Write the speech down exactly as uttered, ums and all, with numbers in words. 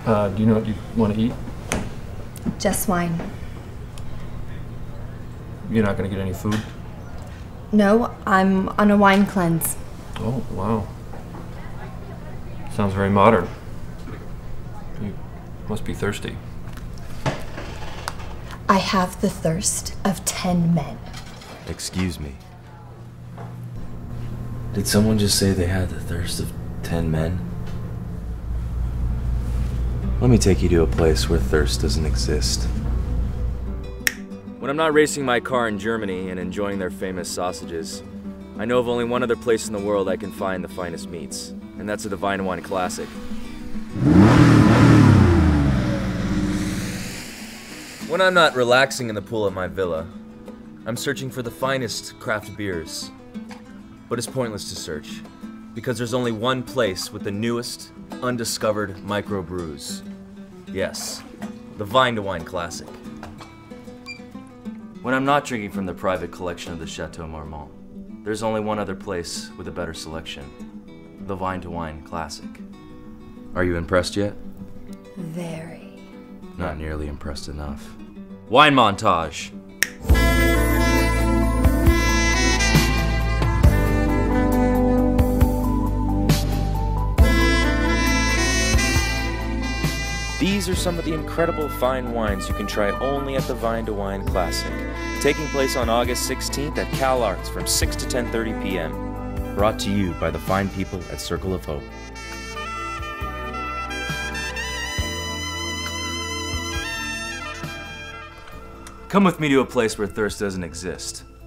Uh, do you know what you want to eat? Just wine. You're not going to get any food? No, I'm on a wine cleanse. Oh, wow. Sounds very modern. You must be thirsty. I have the thirst of ten men. Excuse me. Did someone just say they had the thirst of ten men? Let me take you to a place where thirst doesn't exist. When I'm not racing my car in Germany and enjoying their famous sausages, I know of only one other place in the world I can find the finest meats, and that's a Divine Wine Classic. When I'm not relaxing in the pool at my villa, I'm searching for the finest craft beers. But it's pointless to search, because there's only one place with the newest, undiscovered microbrews. Yes, the Vine to Wine Classic. When I'm not drinking from the private collection of the Chateau Marmont, there's only one other place with a better selection, the Vine to Wine Classic. Are you impressed yet? Very. Not nearly impressed enough. Wine montage! These are some of the incredible fine wines you can try only at the Vine to Wine Classic, taking place on August sixteenth at Cal Arts from six to ten thirty p m Brought to you by the fine people at Circle of Hope. Come with me to a place where thirst doesn't exist.